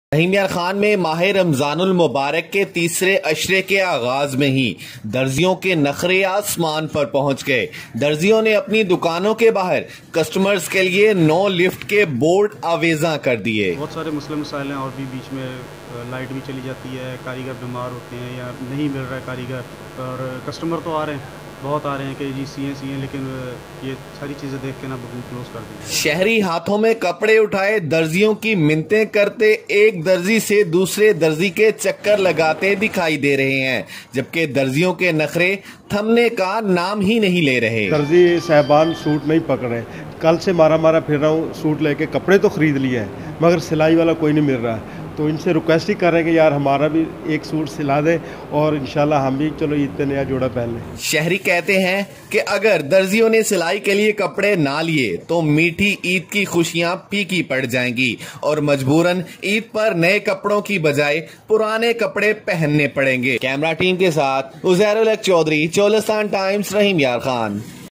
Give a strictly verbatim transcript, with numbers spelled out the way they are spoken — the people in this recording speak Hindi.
रहीम यार खान में माह रमजानुल मुबारक के तीसरे अशरे के आगाज में ही दर्जियों के नखरे आसमान पर पहुंच गए। दर्जियों ने अपनी दुकानों के बाहर कस्टमर्स के लिए नो लिफ्ट के बोर्ड आवेजा कर दिए। बहुत सारे मसले मसाइल हैं और भी बीच में लाइट भी चली जाती है, कारीगर बीमार होते हैं या नहीं मिल रहा है कारीगर, और कस्टमर तो आ रहे हैं, बहुत आ रहे हैं कि जी सी हैं सी हैं, लेकिन ये सारी चीज़ें देख के ना बुकिंग क्लोज कर दी। शहरी हाथों में कपड़े उठाए दर्जियों की मिन्नतें करते एक दर्जी से दूसरे दर्जी के चक्कर लगाते दिखाई दे रहे हैं, जबकि दर्जियों के नखरे थमने का नाम ही नहीं ले रहे। दर्जी साहबान सूट नहीं पकड़े, कल से मारा मारा फिर रहा हूँ, सूट लेके कपड़े तो खरीद लिए हैं मगर सिलाई वाला कोई नहीं मिल रहा, तो इनसे रिक्वेस्ट ही कर रहे हैं कि यार हमारा भी एक सूट सिला दे और इंशाल्लाह हम भी चलो ईद पे नया जोड़ा पहन लें। शहरी कहते हैं कि अगर दर्जियों ने सिलाई के लिए कपड़े ना लिए तो मीठी ईद की खुशियां फीकी पड़ जाएंगी और मजबूरन ईद पर नए कपड़ों की बजाय पुराने कपड़े पहनने पड़ेंगे। कैमरा टीम के साथ उजैरुल हक चौधरी, चोलिस्तान टाइम्स, रहीम यार खान।